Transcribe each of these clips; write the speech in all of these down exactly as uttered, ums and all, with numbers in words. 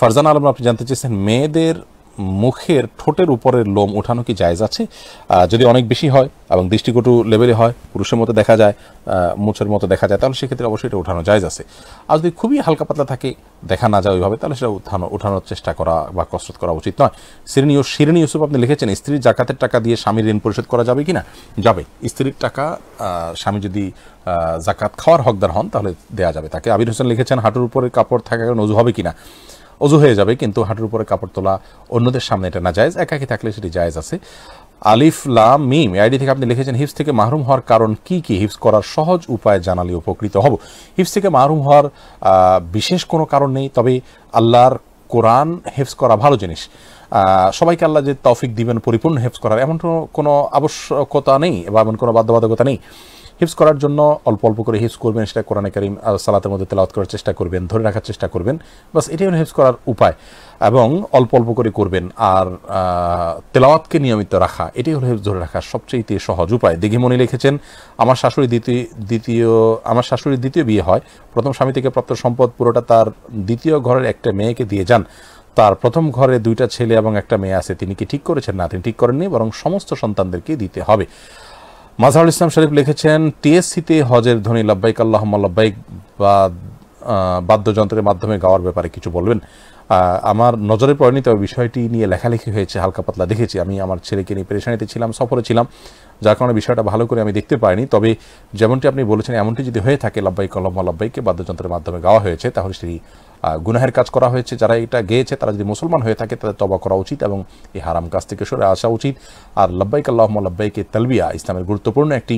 ফারজানা আলম আপনি জানতে চেয়েছেন মেয়েদের মুখের ঠোঁটের উপরের লোম ওঠানো কি জায়েজ আছে? যদি অনেক বেশি হয় এবং দৃষ্টিকটু লেভেলে হয়, পুরুষের মতো দেখা যায়, মুছের মতো দেখা যায়, তাহলে সেক্ষেত্রে অবশ্যই এটা ওঠানো জায়েজ আছে। আর যদি খুবই হালকা পাতলা থাকে, দেখা না যায় ওইভাবে, তাহলে সেটা উঠানো ওঠানোর চেষ্টা করা বা কসরত করা উচিত নয়। শিরিনী শিরিনী ইউসুফ আপনি লিখেছেন স্ত্রীর জাকাতের টাকা দিয়ে স্বামীর ঋণ পরিশোধ করা যাবে কি না? যাবে। স্ত্রীর টাকা স্বামী যদি জাকাত খাওয়ার হকদার হন তাহলে দেওয়া যাবে তাকে। আবির হোসেন লিখেছেন হাঁটুর উপরে কাপড় থাকার কারণে অজু হবে কিনা? অজু হয়ে যাবে, কিন্তু হাঁটুর উপরে কাপড় তোলা অন্যদের সামনে এটা না জায়েজ, একাকি থাকলে সেটি জায়েজ আছে। আলিফ লাম মিম আইডি থেকে আপনি লিখেছেন হিফজ থেকে মাহরুম হওয়ার কারণ কি কি? হিফজ করার সহজ উপায় জানালে উপকৃত হব। হিফজ থেকে মাহরুম হওয়ার বিশেষ কোনো কারণ নেই, তবে আল্লাহর কোরআন হেফজ করা ভালো জিনিস। সবাইকে আল্লাহ যে তৌফিক দিবেন পরিপূর্ণ হেফজ করার এমন কোনো আবশ্যকতা নেই বা এমন কোনো বাধ্যবাধকতা নেই। হিফজ করার জন্য অল্প অল্প করে হিফজ করবেন, সেটা কোরআনে কারীম সালাতের মধ্যে তেলাওয়াত করার চেষ্টা করবেন, ধরে রাখার চেষ্টা করবেন, বাস এটাই হলো হিফজ করার উপায়। এবং অল্প অল্প করে করবেন আর তেলাওয়াতকে নিয়মিত রাখা, এটাই হলো হিফজ ধরে রাখার সবচেয়ে সহজ উপায়। দিঘিমণি লিখেছেন আমার শাশুড়ি দ্বিতীয় দ্বিতীয় আমার শাশুড়ির দ্বিতীয় বিয়ে হয়, প্রথম স্বামী থেকে প্রাপ্ত সম্পদ পুরোটা তার দ্বিতীয় ঘরের একটা মেয়েকে দিয়ে যান। তার প্রথম ঘরে দুইটা ছেলে এবং একটা মেয়ে আছে, তিনি কি ঠিক করেছেন? না, তিনি ঠিক করেননি, বরং সমস্ত সন্তানদেরকে দিতে হবে। মাজহারুল ইসলাম শরীফ লিখেছেন টিএসসিতে হজের ধ্বনি লাব্বাইক আল্লাহুম্মা লাব্বাইক বা বাদ্যযন্ত্রের মাধ্যমে গাওয়ার ব্যাপারে কিছু বলবেন? আমার নজরে পড়েনি, তবে বিষয়টি নিয়ে লেখালেখি হয়েছে, হালকা পাতলা দেখেছি। আমি আমার ছেলেকে নিয়ে পেরেশানিতে ছিলাম, সফরে ছিলাম, যার কারণে বিষয়টা ভালো করে আমি দেখতে পাইনি। তবে যেমনটি আপনি বলেছেন এমনটি যদি হয়ে থাকে লাব্বাইক আল্লাহুম্মা লাব্বাইককে বাদ্যযন্ত্রের মাধ্যমে গাওয়া হয়েছে, তাহলে সেটি গুনাহের কাজ করা হয়েছে। যারা এটা গেয়েছে তারা যদি মুসলমান হয়ে থাকে তাদের তওবা করা উচিত এবং এই হারাম কাজ থেকে সরে আসা উচিত। আর লাব্বাইক আল্লাহুম্মা লাব্বাইকে তালবিয়া ইসলামের গুরুত্বপূর্ণ একটি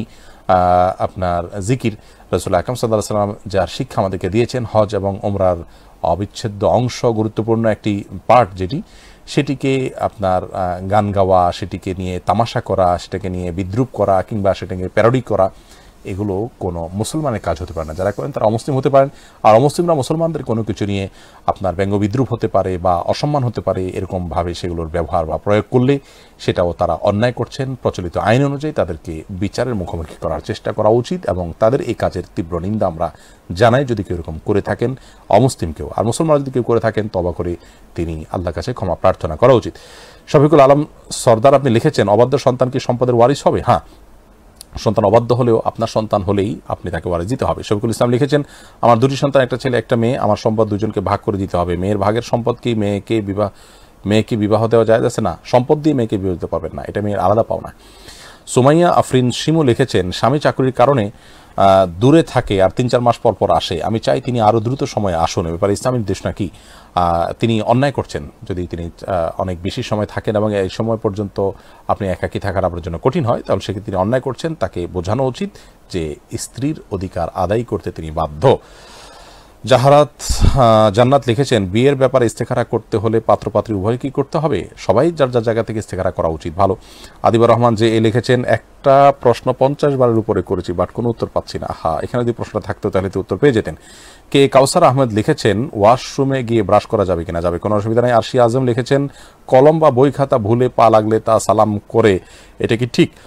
আপনার জিকির। রাসূল আকরাম সাল্লাল্লাহু আলাইহি ওয়াসাল্লাম যার শিক্ষা আমাদেরকে দিয়েছেন, হজ এবং ওমরার অবিচ্ছেদ্য অংশ, গুরুত্বপূর্ণ একটি পার্ট যেটি, সেটিকে আপনার গান গাওয়া, সেটিকে নিয়ে তামাশা করা, সেটাকে নিয়ে বিদ্রুপ করা কিংবা সেটাকে প্যারোডি করা, এগুলো কোনো মুসলমানের কাজ হতে পারে না। যারা করেন তারা অমুসলিম হতে পারেন। আর অমুসলিমরা মুসলমানদের কোনো কিছু নিয়ে আপনার ব্যঙ্গ বিদ্রুপ হতে পারে বা অসম্মান হতে পারে, এরকমভাবে সেগুলোর ব্যবহার বা প্রয়োগ করলে সেটাও তারা অন্যায় করছেন। প্রচলিত আইন অনুযায়ী তাদেরকে বিচারের মুখোমুখি করার চেষ্টা করা উচিত এবং তাদের এই কাজের তীব্র নিন্দা আমরা জানাই যদি কেউ এরকম করে থাকেন, অমুসলিমকেও। আর মুসলমান যদি কেউ করে থাকেন তওবা করে তিনি আল্লাহর কাছে ক্ষমা প্রার্থনা করা উচিত। শফিকুল আলম সর্দার আপনি লিখেছেন অবাধ্য সন্তান কি সম্পদের ওয়ারিশ হবে? হ্যাঁ, সন্তান অবাধ্য হলেও আপনার সন্তান হলেই আপনি তাকে ওয়ারিশ দিতে হবে। শফিকুল ইসলাম লিখেছেন আমার দুটি সন্তান, একটা ছেলে একটা মেয়ে, আমার সম্পদ দুজনকে ভাগ করে দিতে হবে। মেয়ের ভাগের সম্পদ কি মেয়েকে বিবাহ মেয়েকে বিবাহ দেওয়া যায় আছে? না, সম্পদ দিয়ে মেয়েকে বিবাহ দিতে পারবেন না, এটা মেয়ের আলাদা পাওনা। সুমাইয়া আফরিন শিমু লিখেছেন স্বামী চাকরির কারণে দূরে থাকে আর তিন চার মাস পর পর আসে, আমি চাই তিনি আরও দ্রুত সময়ে আসুন, এ ব্যাপারে ইসলামের নির্দেশ নাকি? তিনি অন্যায় করছেন যদি তিনি অনেক বেশি সময় থাকেন এবং এই সময় পর্যন্ত আপনি একাকী থাকার আপনার জন্য কঠিন হয়, তাহলে সেক্ষেত্রে তিনি অন্যায় করছেন। তাকে বোঝানো উচিত যে স্ত্রীর অধিকার আদায় করতে তিনি বাধ্য। জাহারাত জান্নাত লিখেছেন বিয়ের ব্যাপারে ইস্তেখারা করতে হলে পাত্রপাত্রী উভয় কি করতে হবে? সবাই যার যার জায়গা থেকে ইস্তেখারা করা উচিত, ভালো। আদিবুর রহমান যে এ লিখেছেন একটা প্রশ্ন পঞ্চাশ বারের উপরে করেছি বাট কোনো উত্তর পাচ্ছি না। হ্যাঁ, এখানে যদি প্রশ্ন থাকতো তাহলে তো উত্তর পেয়ে যেতেন। কে কাউসার আহমেদ লিখেছেন ওয়াশরুমে গিয়ে ব্রাশ করা যাবে কিনা? যাবে, কোনো অসুবিধা নেই। আরশি আজম লিখেছেন কলম বা বই খাতা ভুলে পা লাগলে তা সালাম করে, এটা কি ঠিক?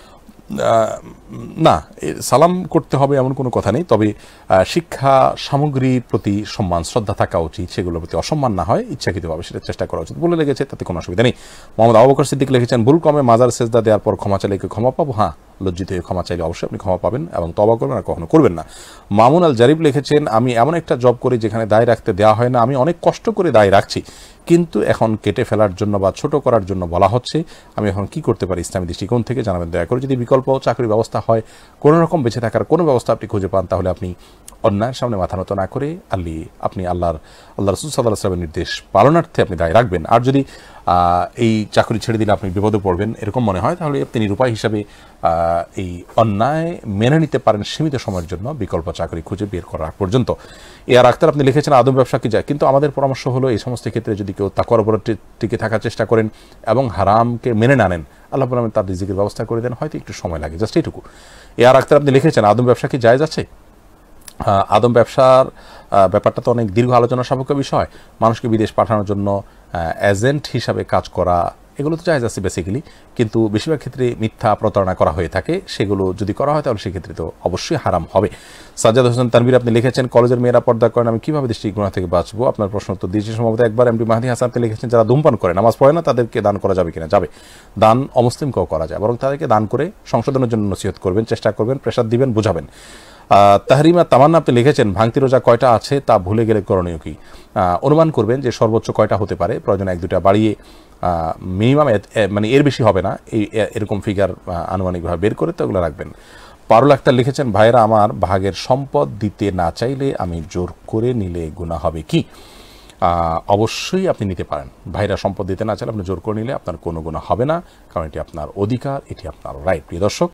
না, সালাম করতে হবে এমন কোনো কথা নেই, তবে শিক্ষা সামগ্রীর প্রতি সম্মান শ্রদ্ধা থাকা উচিত, সেগুলোর প্রতি অসম্মান না হয় ইচ্ছাকৃতভাবে সেটা চেষ্টা করা উচিত। বলে লেগেছে তাতে কোনো অসুবিধা নেই। মোহাম্মদ আবু বকর সিদ্দিক লিখেছেন ভুল কমে মাজার সেজদা দেওয়ার পর ক্ষমা চাইলে কি ক্ষমা পাবো? হ্যাঁ, লজ্জিত হয়ে ক্ষমা চাইলে অবশ্যই আপনি ক্ষমা পাবেন এবং তওবা করবেন আর কখনো করবেন না। মামুন আল জারিফ লিখেছেন আমি এমন একটা জব করি যেখানে দায় রাখতে দেওয়া হয় না, আমি অনেক কষ্ট করে দায় রাখছি, কিন্তু এখন কেটে ফেলার জন্য বা ছোট করার জন্য বলা হচ্ছে, আমি এখন কি করতে পারি ইসলামী দৃষ্টিকোণ থেকে জানাবেন দয়া করে। যদি বিকল্প চাকরির ব্যবস্থা হয়, কোনো রকম বেঁচে থাকার কোনো ব্যবস্থা আপনি খুঁজে পান, তাহলে আপনি অন্যায়ের সামনে মাথা নত না করে আল্লি আপনি আল্লাহর আল্লাহ রাসূল সাল্লাল্লাহু আলাইহি ওয়াসাল্লামের নির্দেশ পালনার্থে আপনি দায় রাখবেন। আর যদি এই চাকরি ছেড়ে দিলে আপনি বিপদে পড়বেন এরকম মনে হয়, তাহলে আপনি নিরুপায় হিসাবে এই অন্যায় মেনে নিতে পারেন সীমিত সময়ের জন্য, বিকল্প চাকরি খুঁজে বের করা পর্যন্ত। এ আর আক্তার আপনি লিখেছেন আদম ব্যবসা কি যায়? কিন্তু আমাদের পরামর্শ হলো এই সমস্ত ক্ষেত্রে যদি কেউ তাকওয়ার উপর টিকে থাকার চেষ্টা করেন এবং হারামকে মেনে না নেন, আল্লাহ বলেন তার রিজিকের ব্যবস্থা করে দেন, হয়তো একটু সময় লাগে, জাস্ট এইটুকু। এ আর আক্তার আপনি লিখেছেন আদম ব্যবসা কি জায়েজ আছে? আদম ব্যবসার ব্যাপারটা তো অনেক দীর্ঘ আলোচনা সাপেক্ষ বিষয়। মানুষকে বিদেশ পাঠানোর জন্য এজেন্ট হিসাবে কাজ করা এগুলো তো জায়েজ আছে বেসিক্যালি, কিন্তু বেশিরভাগ ক্ষেত্রে মিথ্যা প্রতারণা করা হয়ে থাকে, সেগুলো যদি করা হয় তাহলে সেক্ষেত্রে তো অবশ্যই হারাম হবে। সাজ্জাদ হোসেন তানভীর আপনি লিখেছেন, কলেজের মেয়েরা পর্দা করেন, আমি কীভাবে দৃষ্টি গুনাহ থেকে বাঁচবো? আপনার প্রশ্ন উত্তর দিয়েছি সম্ভবত একবার। এমডি মাহদি হাসান আপনি লিখেছেন, যারা ধূমপান করে নামাজ পড়ে না তাদেরকে দান করা যাবে কিনা? যাবে, দান অমুসলিমকেও করা যায়, বরং তাদেরকে দান করে সংশোধনের জন্য নসিহত করবেন, চেষ্টা করবেন, প্রেসার দিবেন, বুঝাবেন। তাহরিমা তামান্না আপনি লিখেছেন, ভাঙতি রোজা কয়টা আছে তা ভুলে গেলে করণীয় কি? অনুমান করবেন যে সর্বোচ্চ কয়টা হতে পারে, প্রয়োজনে এক দুটা বাড়িয়ে মিনিমাম মানে এর বেশি হবে না, এই এরকম ফিগার আনুমানিকভাবে বের করে তো ওগুলো রাখবেন। পারুল আক্তার লিখেছেন, ভাইয়েরা আমার ভাগের সম্পদ দিতে না চাইলে আমি জোর করে নিলে গুনাহ হবে কি? অবশ্যই আপনি নিতে পারেন। ভাইরা সম্পদ দিতে না চাইলে আপনি জোর করে নিলে আপনার কোনো গুনাহ হবে না, কারণ এটি আপনার অধিকার, এটি আপনার রাইট। প্রিয় দর্শক,